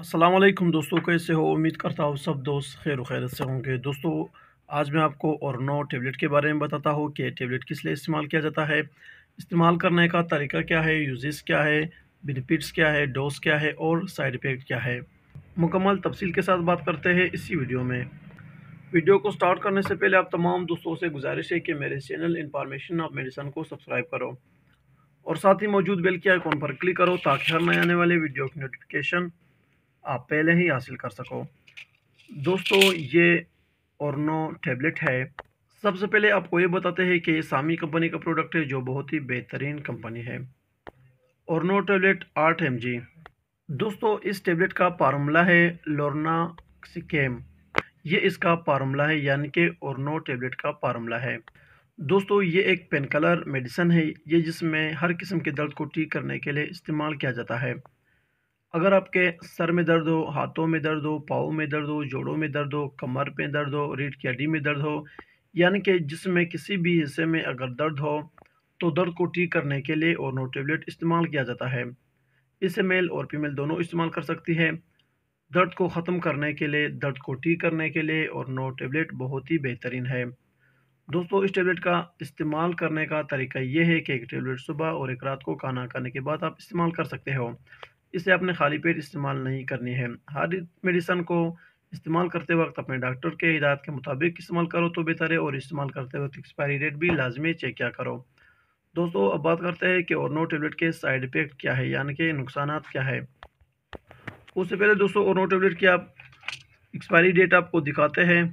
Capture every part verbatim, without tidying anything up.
अस्सलाम वालेकुम दोस्तों, कैसे हो? उम्मीद करता हूँ सब दोस्त खैर व खैरियत से होंगे। दोस्तों, आज मैं आपको ऑर्नो टैबलेट के बारे में बताता हूँ कि टैबलेट किस लिए इस्तेमाल किया जाता है, इस्तेमाल करने का तरीका क्या है, यूजेस क्या है, बेनिफिट्स क्या है, डोज क्या है और साइड इफ़ेक्ट क्या है। मुकम्मल तफसील के साथ बात करते हैं इसी वीडियो में। वीडियो को स्टार्ट करने से पहले आप तमाम दोस्तों से गुजारिश है कि मेरे चैनल इन्फॉर्मेशन ऑफ मेडिसिन को सब्सक्राइब करो और साथ ही मौजूद बेल के आइकॉन पर क्लिक करो ताकि हर नए आने वाले वीडियो की नोटिफिकेशन आप पहले ही हासिल कर सको। दोस्तों, ये ऑर्नो टैबलेट है। सबसे पहले आपको ये बताते हैं कि ये सामी कंपनी का प्रोडक्ट है जो बहुत ही बेहतरीन कंपनी है। ऑर्नो टैबलेट आठ एम जी। दोस्तों, इस टैबलेट का फार्मूला है लोर्नाक्सिकेम। ये इसका फार्मूला है, यानी कि ऑर्नो टैबलेट का फार्मूला है। दोस्तों, ये एक पेन किलर मेडिसिन है, ये जिसमें हर किस्म के दर्द को ठीक करने के लिए इस्तेमाल किया जाता है। अगर आपके सर में दर्द हो, हाथों में दर्द हो, पाँव में दर्द हो, जोड़ों में दर्द हो, कमर पे दर्द हो, रीढ़ की हड्डी में दर्द हो, यानी कि जिस्म में किसी भी हिस्से में अगर दर्द हो, तो दर्द को ठीक करने के लिए ऑर्नो टैबलेट इस्तेमाल किया जाता है। इसे मेल और फीमेल दोनों इस्तेमाल कर सकती है। दर्द को ख़त्म करने के लिए, दर्द को ठीक करने के लिए ऑर्नो टैबलेट बहुत ही बेहतरीन है। दोस्तों, इस टैबलेट का इस्तेमाल करने का तरीका ये है कि एक टैबलेट सुबह और एक रात को खाना खाने के बाद आप इस्तेमाल कर सकते हो। इसे अपने खाली पेट इस्तेमाल नहीं करनी है। हर मेडिसिन को इस्तेमाल करते वक्त अपने डॉक्टर के हिदायत के मुताबिक इस्तेमाल करो तो बेहतर है, और इस्तेमाल करते वक्त एक्सपायरी डेट भी लाजमी चेक किया करो। दोस्तों, अब बात करते हैं कि ऑर्नो टैबलेट के साइड इफ़ेक्ट क्या है, यानी कि नुकसानात क्या है। उससे पहले दोस्तों, ऑर्नो टैबलेट की आप एक्सपायरी डेट आपको दिखाते हैं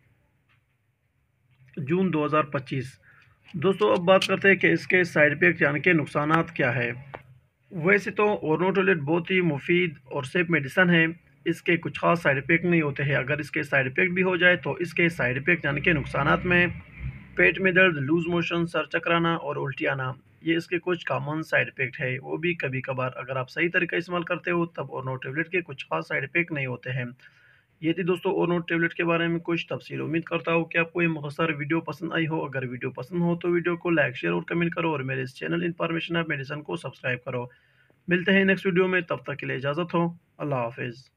जून दो हज़ार पच्चीस। दोस्तों, अब बात करते हैं कि इसके साइड इफ़ेक्ट यानी कि नुकसानात क्या है। वैसे तो ऑर्नो टैबलेट बहुत ही मुफीद और सेफ मेडिसिन है। इसके कुछ खास साइड इफ़ेक्ट नहीं होते हैं। अगर इसके साइड इफ़ेक्ट भी हो जाए तो इसके साइड इफ़ेक्ट यानी कि नुकसानात में पेट में दर्द, लूज़ मोशन, सर चकराना और उल्टी आना, ये इसके कुछ कॉमन साइड इफ़ेक्ट है। वो भी कभी कभार अगर आप सही तरीका इस्तेमाल करते हो तब ऑर्नो टैबलेट के कुछ खास साइड इफ़ेक्ट नहीं होते हैं। ये थी दोस्तों ऑर्नो टैबलेट के बारे में कुछ तफसील। उम्मीद करता हूँ कि आपको ये मुख्तसर वीडियो पसंद आई हो। अगर वीडियो पसंद हो तो वीडियो को लाइक, शेयर और कमेंट करो और मेरे इस चैनल इन्फॉर्मेशन ऑफ मेडिसिन को सब्सक्राइब करो। मिलते हैं नेक्स्ट वीडियो में, तब तक के लिए इजाज़त हो। अल्लाह हाफिज़।